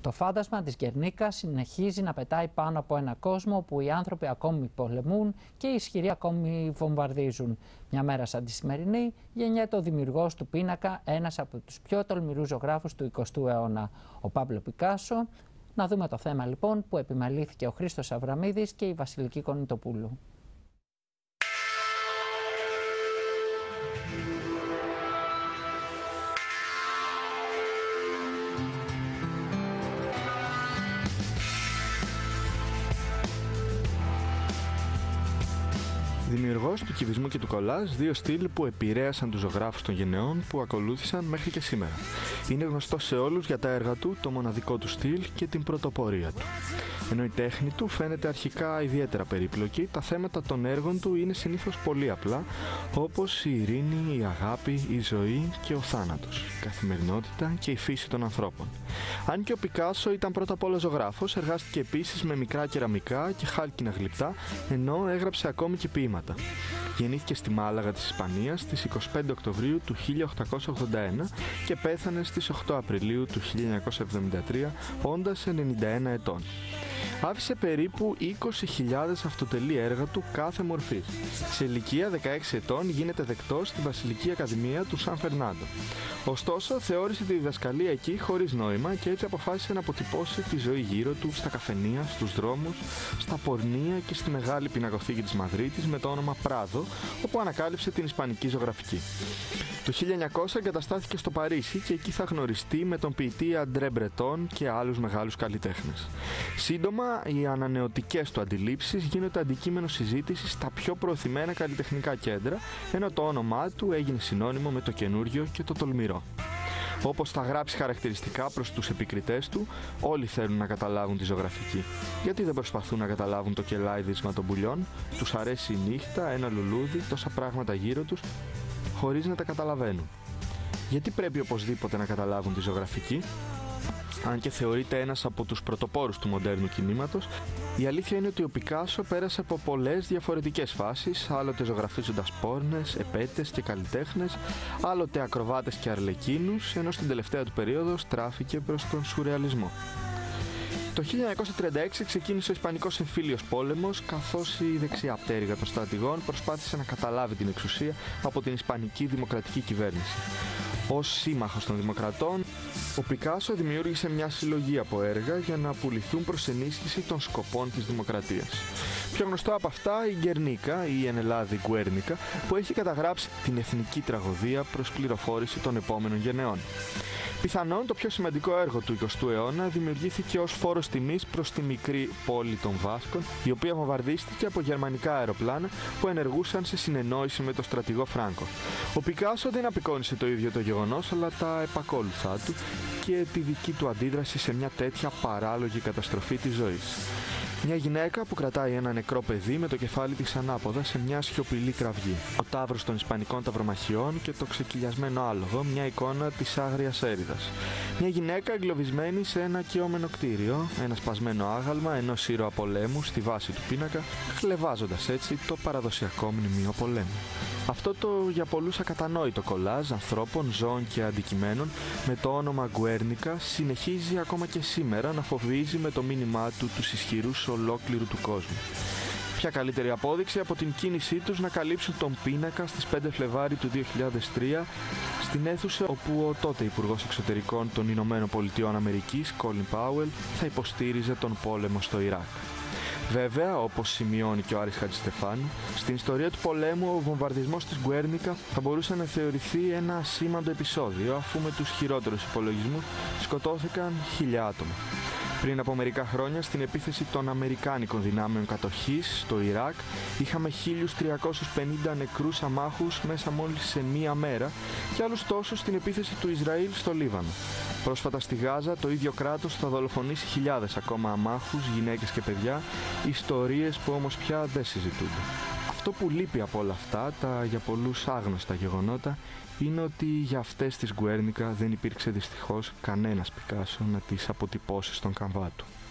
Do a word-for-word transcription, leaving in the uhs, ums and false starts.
Το φάντασμα της Γκερνίκα συνεχίζει να πετάει πάνω από ένα κόσμο όπου οι άνθρωποι ακόμη πολεμούν και οι ισχυροί ακόμη βομβαρδίζουν. Μια μέρα σαν τη σημερινή γεννιέται ο δημιουργός του πίνακα, ένας από τους πιο τολμηρούς ζωγράφους του εικοστού αιώνα, ο Πάμπλο Πικάσο. Να δούμε το θέμα λοιπόν που επιμελήθηκε ο Χρήστος Αβραμίδης και η Βασιλική Κονιτοπούλου. Δημιουργός του κυβισμού και του κολάζ, δύο στυλ που επηρέασαν τους ζωγράφους των γενεών που ακολούθησαν μέχρι και σήμερα. Είναι γνωστός σε όλους για τα έργα του, το μοναδικό του στυλ και την πρωτοπορία του. Ενώ η τέχνη του φαίνεται αρχικά ιδιαίτερα περίπλοκη, τα θέματα των έργων του είναι συνήθως πολύ απλά, όπως η ειρήνη, η αγάπη, η ζωή και ο θάνατος, η καθημερινότητα και η φύση των ανθρώπων. Αν και ο Πικάσο ήταν πρώτα απ' όλα ζωγράφος, εργάστηκε επίσης με μικρά κεραμικά και χάλκινα γλυπτά, ενώ έγραψε ακόμη και ποίηματα. Γεννήθηκε στη Μάλαγα της Ισπανίας στις εικοστή πέμπτη Οκτωβρίου του χίλια οκτακόσια ογδόντα ένα και πέθανε στις οκτώ Απριλίου του χίλια εννιακόσια εβδομήντα τρία, όντας ενενήντα ένα ετών. Άφησε περίπου είκοσι χιλιάδες αυτοτελή έργα του κάθε μορφής. Σε ηλικία δεκαέξι ετών γίνεται δεκτός στη Βασιλική Ακαδημία του Σαν Φερνάντο. Ωστόσο, θεώρησε τη διδασκαλία εκεί χωρίς νόημα και έτσι αποφάσισε να αποτυπώσει τη ζωή γύρω του στα καφενεία, στους δρόμους, στα πορνεία και στη μεγάλη πινακοθήκη της Μαδρίτης με το όνομα Πράδο, όπου ανακάλυψε την ισπανική ζωγραφική. Το χίλια εννιακόσια εγκαταστάθηκε στο Παρίσι και εκεί θα γνωριστεί με τον ποιητή Αντρέ Μπρετόν και άλλους μεγάλους καλλιτέχνες. Σύντομα, οι ανανεωτικές του αντιλήψεις γίνονται αντικείμενο συζήτησης στα πιο προωθημένα καλλιτεχνικά κέντρα, ενώ το όνομά του έγινε συνώνυμο με το καινούριο και το τολμηρό. Όπως θα γράψει χαρακτηριστικά προς τους επικριτές του, όλοι θέλουν να καταλάβουν τη ζωγραφική. Γιατί δεν προσπαθούν να καταλάβουν το κελάιδισμα των πουλιών, τους αρέσει η νύχτα, ένα λουλούδι, τόσα πράγματα γύρω τους, χωρίς να τα καταλαβαίνουν. Γιατί πρέπει οπωσδήποτε να καταλάβουν τη ζωγραφική? Αν και θεωρείται ένας από τους πρωτοπόρους του μοντέρνου κινήματος, η αλήθεια είναι ότι ο Πικάσο πέρασε από πολλές διαφορετικές φάσεις, άλλοτε ζωγραφίζοντας πόρνες, επέτες και καλλιτέχνες, άλλοτε ακροβάτες και αρλεκίνους, ενώ στην τελευταία του περίοδο στράφηκε προς τον σουρεαλισμό. Το χίλια εννιακόσια τριάντα έξι ξεκίνησε ο Ισπανικός Εμφύλιος Πόλεμος, καθώς η δεξιά πτέρυγα των στρατηγών προσπάθησε να καταλάβει την εξουσία από την Ισπανική Δημοκρατική Κυβέρνηση. Ως σύμμαχος των Δημοκρατών, ο Πικάσο δημιούργησε μια συλλογή από έργα για να πουληθούν προς ενίσχυση των σκοπών της δημοκρατίας. Πιο γνωστό από αυτά η Γκερνίκα ή εν Ελλάδη Γκουέρνικα, που έχει καταγράψει την εθνική τραγωδία προς πληροφόρηση των επόμενων γενεών. Πιθανόν το πιο σημαντικό έργο του εικοστού αιώνα δημιουργήθηκε ως φόρος τιμής προς τη μικρή πόλη των Βάσκων, η οποία βομβαρδίστηκε από γερμανικά αεροπλάνα που ενεργούσαν σε συνεννόηση με τον στρατηγό Φράνκο. Ο Πικάσο δεν απεικόνισε το ίδιο το γεγονός, αλλά τα επακόλουθά του και τη δική του αντίδραση σε μια τέτοια παράλογη καταστροφή της ζωής. Μια γυναίκα που κρατάει ένα νεκρό παιδί με το κεφάλι της ανάποδα σε μια σιωπηλή κραυγή. Ο ταύρος των Ισπανικών ταυρομαχιών και το ξεκυλιασμένο άλογο, μια εικόνα της άγριας έρηδας. Μια γυναίκα εγκλωβισμένη σε ένα κοιόμενο κτίριο, ένα σπασμένο άγαλμα ενός ήρωα πολέμου στη βάση του πίνακα, χλευάζοντας έτσι το παραδοσιακό μνημείο πολέμου. Αυτό το για πολλούς ακατανόητο κολάζ ανθρώπων, ζώων και αντικειμένων με το όνομα Γκουέρνικα συνεχίζει ακόμα και σήμερα να φοβίζει με το μήνυμά του τους ισχυρούς ολόκληρου του κόσμου. Ποια καλύτερη απόδειξη από την κίνησή τους να καλύψουν τον πίνακα στις πέντε Φλεβάρι του δύο χιλιάδες τρία στην αίθουσα όπου ο τότε Υπουργός Εξωτερικών των Ηνωμένων Πολιτειών Αμερικής, Κόλιν Πάουελ, θα υποστήριζε τον πόλεμο στο Ιράκ. Βέβαια, όπως σημειώνει και ο Άρης Χατζηστεφάνου, στην ιστορία του πολέμου ο βομβαρδισμός της Γκουέρνικα θα μπορούσε να θεωρηθεί ένα ασήμαντο επεισόδιο, αφού με τους χειρότερους υπολογισμούς σκοτώθηκαν χίλια άτομα. Πριν από μερικά χρόνια, στην επίθεση των Αμερικάνικων δυνάμεων κατοχής στο Ιράκ, είχαμε χίλιους τριακόσιους πενήντα νεκρούς αμάχους μέσα μόλις σε μία μέρα και άλλους τόσους στην επίθεση του Ισραήλ στο Λίβανο. Πρόσφατα στη Γάζα, το ίδιο κράτος θα δολοφονήσει χιλιάδες ακόμα αμάχους, γυναίκες και παιδιά, ιστορίες που όμως πια δεν συζητούνται. Αυτό που λείπει από όλα αυτά, τα για πολλούς άγνωστα γεγονότα, είναι ότι για αυτές τις Γκουέρνικα δεν υπήρξε δυστυχώς κανένας Πικάσο να τις αποτυπώσει στον καμβά του.